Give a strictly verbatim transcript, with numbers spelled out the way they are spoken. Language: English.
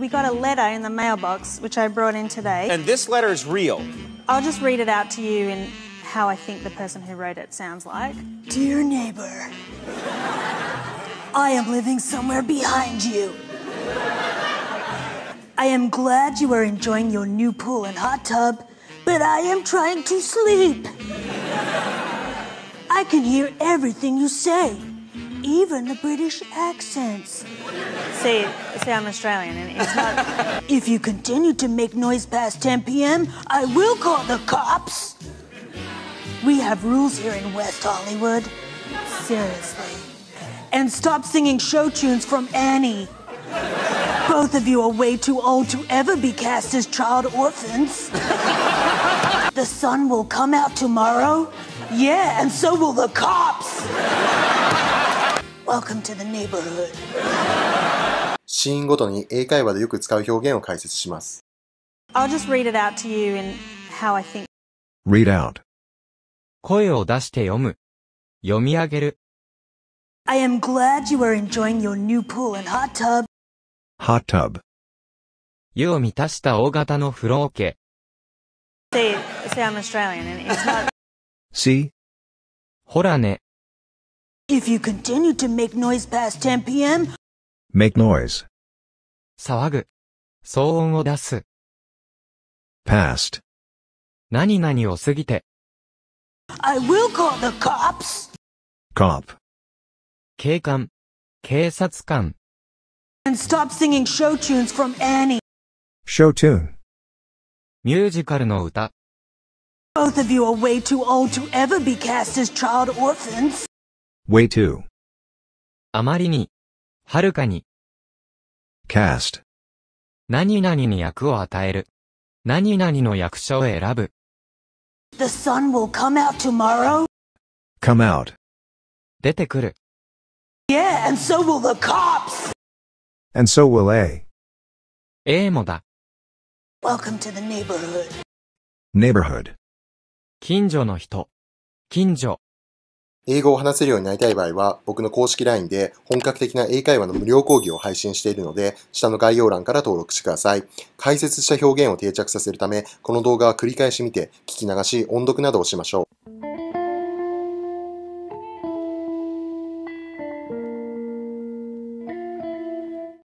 we got a letter in the mailbox, which I brought in today. And this letter is real. I'll just read it out to you in how I think the person who wrote it sounds like. Dear neighbor, I am living somewhere behind you. I am glad you are enjoying your new pool and hot tub, but I am trying to sleep. I can hear everything you say, even the British accents. See, see, I'm Australian, and it's not. If you continue to make noise past ten p m, I will call the cops. We have rules here in West Hollywood. Seriously. And stop singing show tunes from Annie. Both of you are way too old to ever be cast as child orphans. The sun will come out tomorrow. Yeah, and so will the cops. Welcome to the neighborhood. シーンごとに英会話でよく使う表現を解説します。 I'll just read it out to you in how I think. Read out. 声を出して読む。読み上げる。 I am glad you are enjoying your new pool and hot tub. Hot tub. 湯を満たした大型の風呂桶。 See, see, I'm Australian, and it's not. See? ほらね。 If you continue to make noise past ten p m, Make noise. 騒ぐ。騒音を出す。 Past. 何々を過ぎて。 I will call the cops. Cop. 警官。警察官。 And stop singing show tunes from Annie. Show tune. ミュージカルの歌。 Both of you are way too old to ever be cast as child orphans. Way too. あまりに。はるかに。 Cast. 何々に役を与える。何々の役者を選ぶ。 The sun will come out tomorrow. Come out. 出てくる。 Yeah, and so will the cops. And so will A. A もだ。 Welcome to the neighborhood. Neighborhood. 近所の人。近所。 英語を話せるようになりたい場合は、僕の公式 ライン で本格的な英会話の無料講義を配信しているので、下の概要欄から登録してください。解説した表現を定着させるため、この動画は繰り返し見て、聞き流し、音読などをしましょう。